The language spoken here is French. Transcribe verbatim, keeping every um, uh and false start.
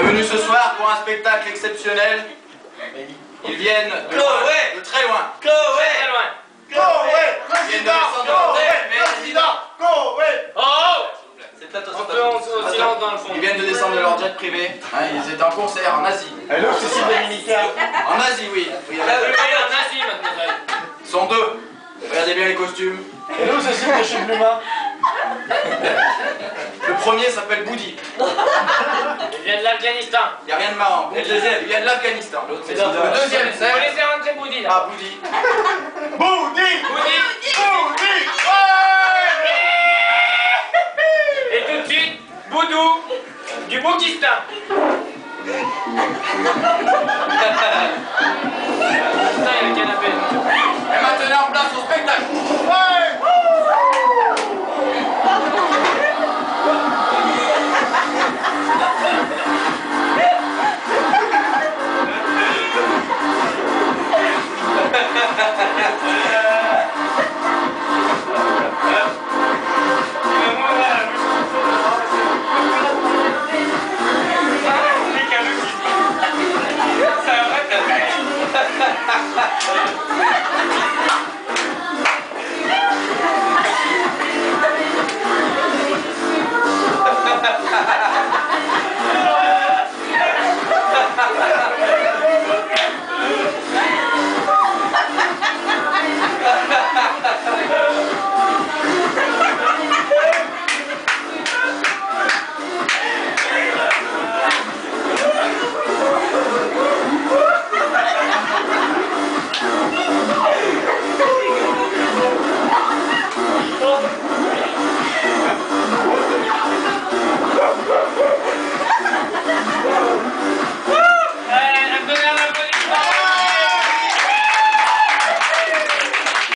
venus ce soir pour un spectacle exceptionnel. Ils viennent de, loin, de très loin. Très loin. Ils viennent de descendre de leur tête, mais Oh oh. c'est attention, Un peu en- au silence dans le fond. Ils viennent de descendre de leur jet privé. Hein, ils étaient en concert en Asie. Hello, Cécile des militaires. En Asie, oui. oui Là, vous le voyez en Asie maintenant. Ils sont deux. Regardez bien les costumes. Hello, Cécile de chez Bluma. Le premier s'appelle Boudi. Il vient de l'Afghanistan. Il n'y a rien de marrant. Et le deuxième Il vient de l'Afghanistan. L'autre, c'est Le le deuxième, Vous c'est. laissez rentrer Boudi là. Ah, Boudi. Boudi. Boudi. Boudi. Et tout de suite, Boudou du Boukistan. Putain, il y a le canapé. Et maintenant, place au spectacle. Ouais.